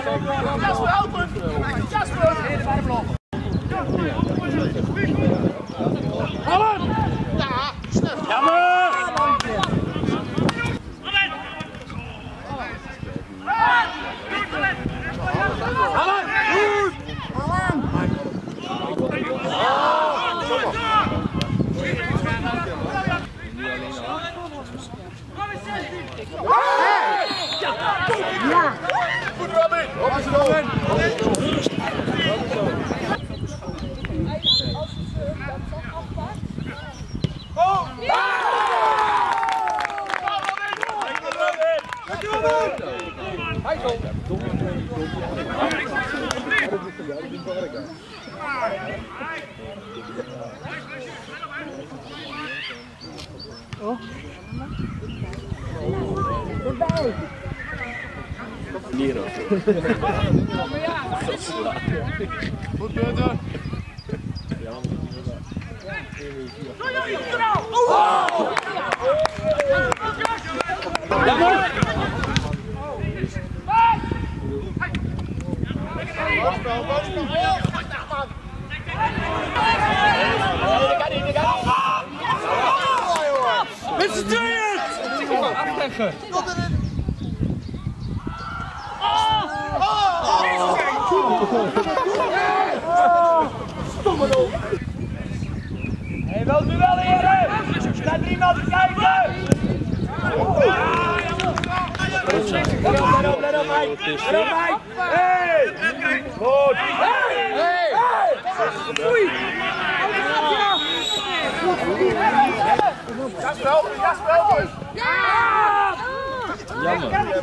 Jasper, open! Jasper! Allen! Ja, snel! Jammer! Allen! Goed! Ja! Goed Robin! Robin! Oh! Erbij! Nero. Goed punten! Met z'n tweeën! Afleggen! Hé, wel duel heren! Staat niemand te kijken! Let op, Mike! Hey! Goed! Hey! Oei! Jasper, help! Jasper, help! Ja! Jammer!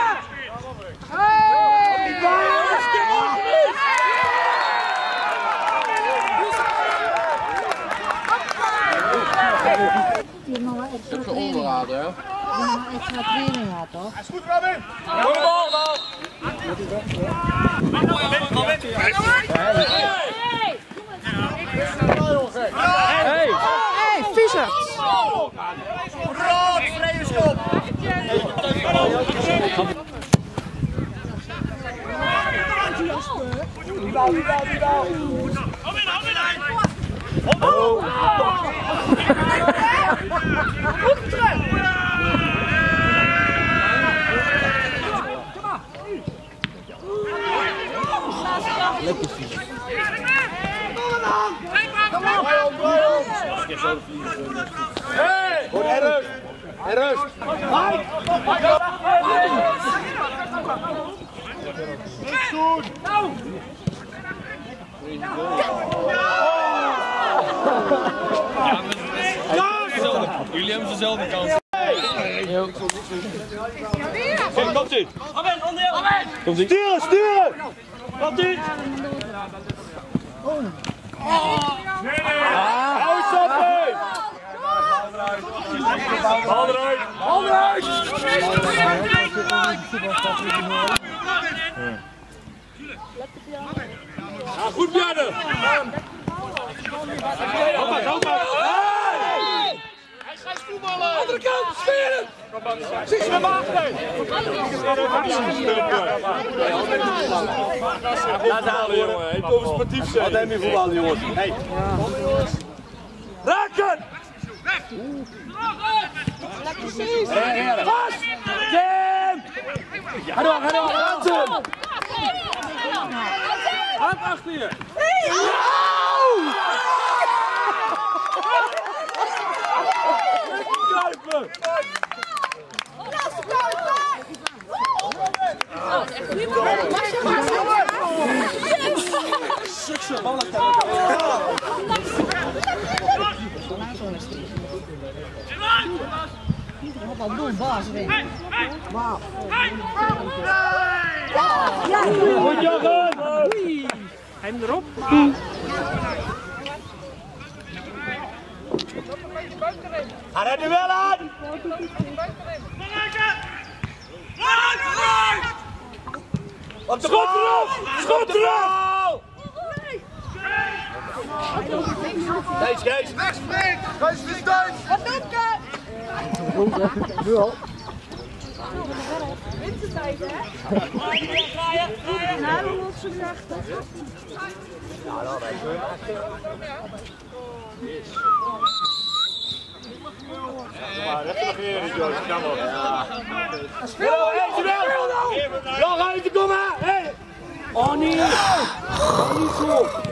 Je hebt nog wel extra Even training. onderhouden, hè? Je hebt nog extra training gehad, toch? Hij is goed, Robin! Goeie bal! Hey, Fischer! Rot, vrije schop! Die bal! Oh! Goed terug! Lekker vies. Hey! Goed, en rust! En rust! Niks doen! Jullie hebben dezelfde kans. Komt-ie! Komt-ie. Sturen! Komt-ie! Hou eens op, hé! Bal eruit! Bal eruit! Ja, goed, Bjarne! Hoppa! Hij schijnt voetballen! Andere kant, spelen! Zie je hem achter! Laat halen, jongen. Hij moet sportief zijn. Wat heb je voetballen, jongens? Hey. Raken! Vast! Tim! Ga door! Hand achter je! Kruipen! Succes, ballen! Wat een doel, baas. Wauw. Goed, Jochem! Hem erop. Ga er nu wel aan! Op de schot erop! Schot erop! Kees! Wegspringt! Kees is thuis! Wat doet je? Nu al. Wintertijd, hè? Nou, hoe wordt ze gezegd? Ja, dat weet je. Maar even nog weer, Joyce. Kan wel. Ja. Speel nou! Nog uit, kom maar! Hey! Oh nee! Oh, niet zo!